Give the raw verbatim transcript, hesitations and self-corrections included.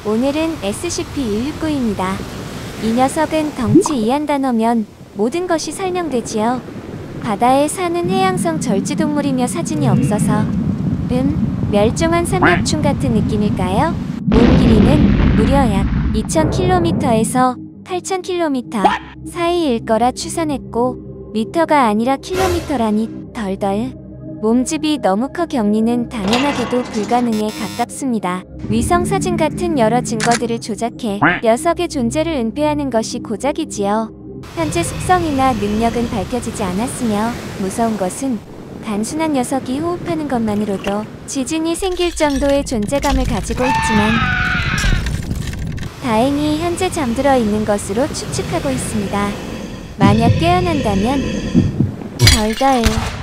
오늘은 에스시피 일육구입니다. 이 녀석은 덩치 이한 단어면 모든 것이 설명되지요. 바다에 사는 해양성 절지동물이며 사진이 없어서 음, 멸종한 삼엽충 같은 느낌일까요? 몸 길이는 무려 약 이천 킬로미터에서 팔천 킬로미터 사이일 거라 추산했고 미터가 아니라 킬로미터라니 덜덜. 몸집이 너무 커 격리는 당연하게도 불가능에 가깝습니다. 위성사진 같은 여러 증거들을 조작해 녀석의 존재를 은폐하는 것이 고작이지요. 현재 속성이나 능력은 밝혀지지 않았으며 무서운 것은 단순한 녀석이 호흡하는 것만으로도 지진이 생길 정도의 존재감을 가지고 있지만 다행히 현재 잠들어 있는 것으로 추측하고 있습니다. 만약 깨어난다면 덜덜